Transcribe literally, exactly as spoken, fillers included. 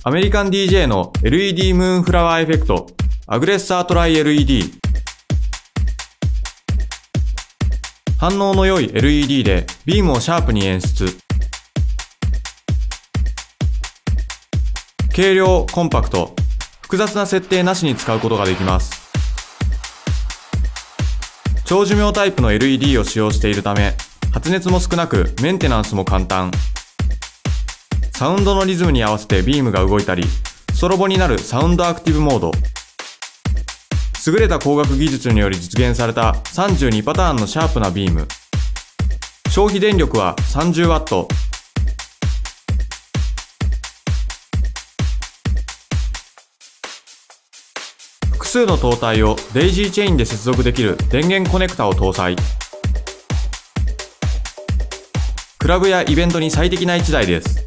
アメリカン ディージェー の エルイーディー ムーンフラワーエフェクト、アグレッサートライ エルイーディー。反応の良い エルイーディー でビームをシャープに演出。軽量、コンパクト、複雑な設定なしに使うことができます。長寿命タイプの エルイーディー を使用しているため、発熱も少なくメンテナンスも簡単。サウンドのリズムに合わせてビームが動いたり、ストロボになるサウンドアクティブモード。優れた光学技術により実現されたさんじゅうにパターンのシャープなビーム。消費電力は さんじゅうワット。複数の灯体をデイジーチェインで接続できる電源コネクタを搭載。クラブやイベントに最適ないちだいです。